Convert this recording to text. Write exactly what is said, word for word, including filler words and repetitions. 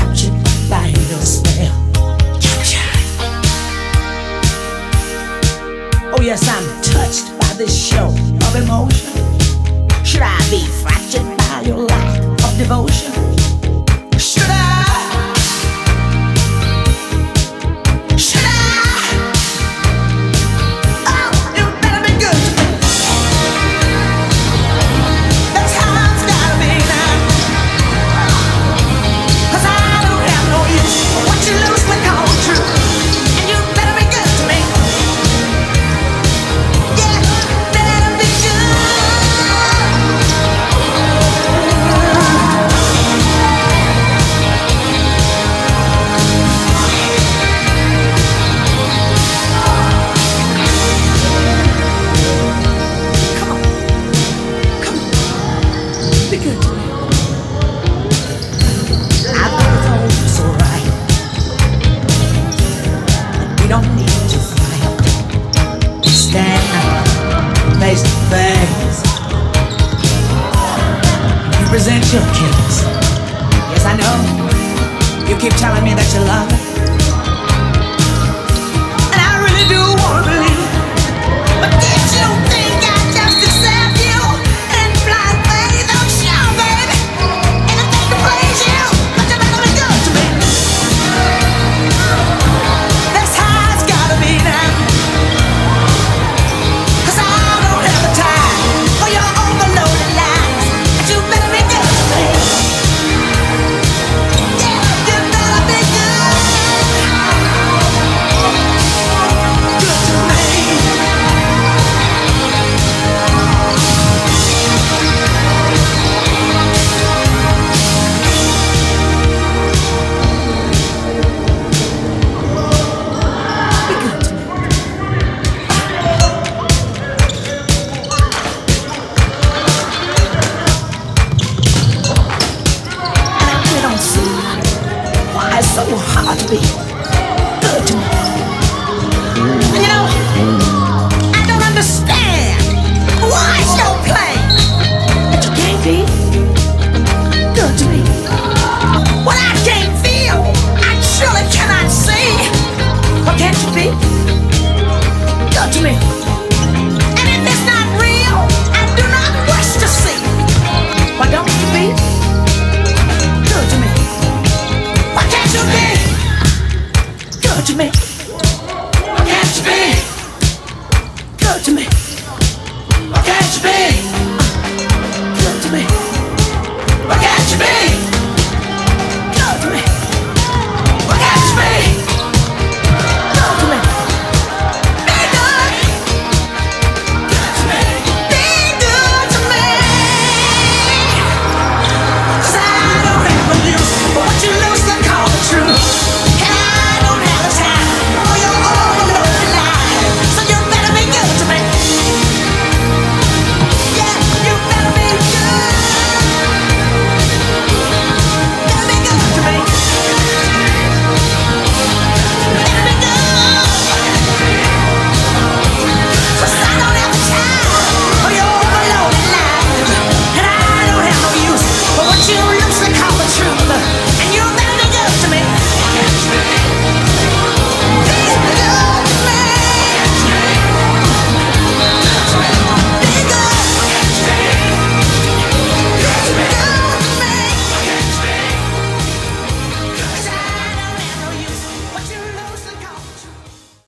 captured by your spell. Captured. Oh yes, I'm touched by this show of emotion. Should I be fractured by your lack of devotion? Should I? Should I? Oh, you better be good to me. That's how it's gotta be now. 'Cause I don't have no use for what you loosely call true. And you better be good to me. Yeah, better be good. Be good to me. I think it's all so right. We don't need to fight. Stand face to face. You present your case. Yes, I know. You keep telling me that you love it, and I really do wanna believe. But did you think I'd just accept you and fly away? Don't show, baby. Anything to please you, but you better be good to me. That's how it's gotta be now. 'Cause I don't have the time for your overloaded lies. And you better be good to me. Yeah, you better be good. Good to me. Be good to me. And I really don't see why it's so hard to be